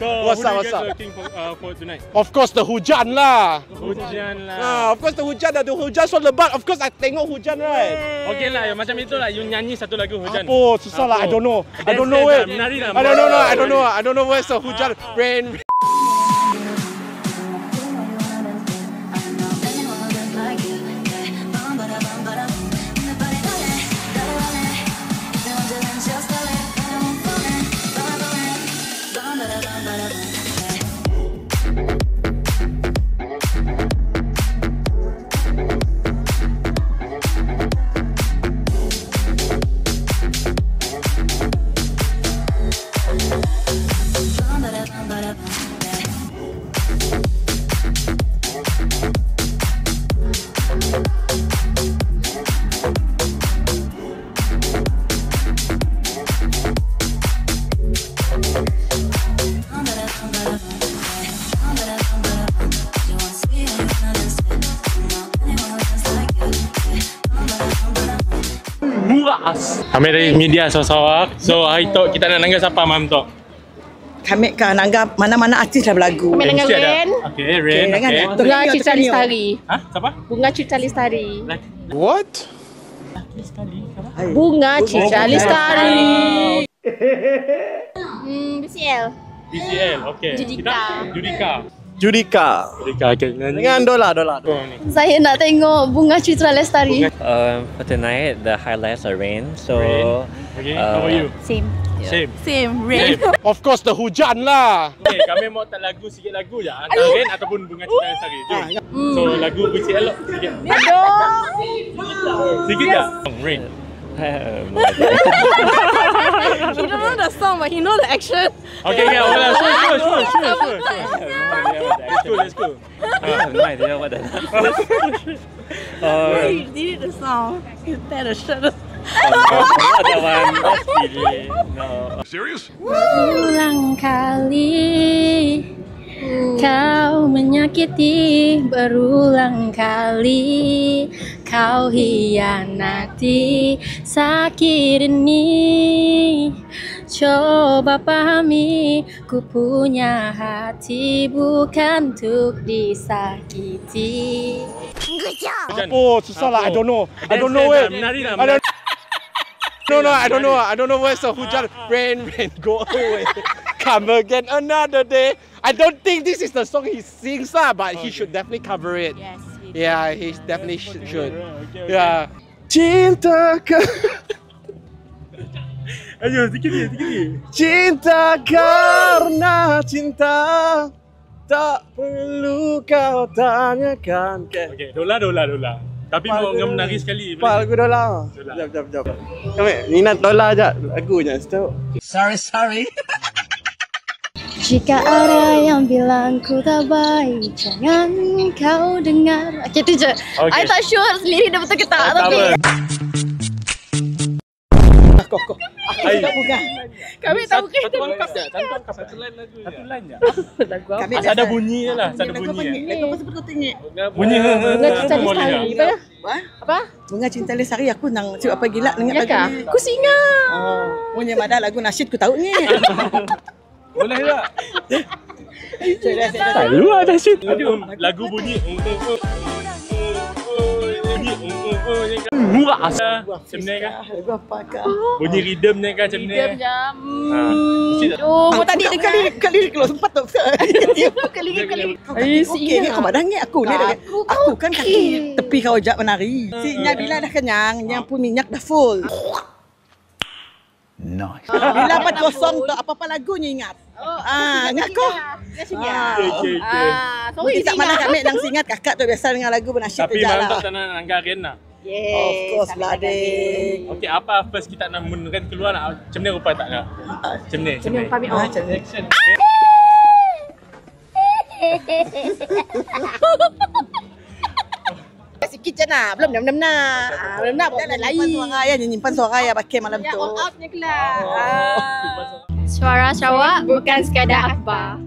So, What's who up, do you what's guys up? looking for tonight? Of course the hujan lah. Hujan lah. Of course the hujan dah. The hujan so lebat. Of course I tengok hujan right. Okay lah, yang macam itulah. You nyanyi satu lagu hujan. Apa? Susah lah. I don't know. I don't know Dance it. lah, menari lah. I don't know where's the hujan. Rain. Kami dari media Sarawak. So hari tu kita nak nangga siapa Mam tu? Kami ke Nangga mana-mana artis dah berlagu. Kami dengan Rain. Okay, Rain. Okay, Okay. Bunga Citra Lestari. Hah? Siapa? Bunga Citra Lestari. What? Bunga Citra Lestari. BCL. BCL. Okay. Judika. Judika. Okay. Dengan Dola. Saya nak tengok Bunga Citra Lestari. For tonight, the highlights are rain. So, Rain. Okay. How about you? Same. Same. Rain. Of course the hujan lah. Okay, kami mau tak lagu sikit lagu je. Antara Rain ataupun Bunga Citra Lestari. Jom. So lagu BCL sikit. Sikit je. Rain. He don't know the song, but he know the action. Okay, well, sure. Let's go. I have no idea what that is. He did the song. He tear the shirt. Not that one. That's really no. Serious? Berulang kali kau menyakiti, berulang kali kau hianati. Sakit ini coba pahami, ku punya hati bukan untuk disakiti. Apa? Susah lah. I don't know it. Menari lah. I don't know where's the hujan. Rain, go away. Come again another day. I don't think this is the song he sings lah, but he should definitely cover it. Yes. Yeah, he definitely should. Okay. Yeah. Cinta Ayo, sikit ni. Cinta karena cinta tak perlu kau tanyakan. Okay, Dola. Tapi mau menari sekali. Apa lagu Dola? Jap. Kami minat Dola je lagunya. Sorry. Jika ada yang bilang ku tak baik, jangan kau dengar. Okay, tu je. Okay. I tak sure lirik dia betul ke tak, tapi Kau. Hai. kami tahu ke Satu angkap je. Satu line lagu je. Satu line je. lagu apa? Kami Asal ada bunyi je lah. Asal ada Lagu bunyi. Lagu apa sebut kau tengok? Bunyi. Bunga Citra Lestari. Apa? Bunga Cinta Lestari aku nang cik apa gila dengar Ya lagu kah? ni. Ku singa. Punya madal lagu nasyid ku tahu ni. Boleh tak? Cik Lu ada shit. Aduh, lagu bunyi. Murah. Macam ni kan? Lagu apa kah? Bunyi rhythm ni kan macam ni. Diam jam. Oh, tadi kali kalau sempat tak bisa. Kali. Okey, ni kau madangnya aku ni. Aku kan kaki tepi kau jak menari. Sinya bila dah kenyang, yang pun minyak dah full. Nice. Bila apa kosong tak apa-apa lagunya ingat. Ingat kau? Okay. Sorry Tak mana kami nang singat kakak tu biasa dengan lagu bernasyid tu Tapi jalan. mantap tak nak anggarin lah. Yes. Of course lah dek. Okay, apa first kita nak menurunkan keluar nak macam ni rupa tak nak? Macam ni. Macam ni kami on. Macam ni. Action. Sikit je nak. Belum nak. Belum nak bawa Nyimpan lain. suara ya, nyimpan suara ya pakai malam Ya, tu. all out punya kelas. Suara Sarawak bukan sekadar akhbar.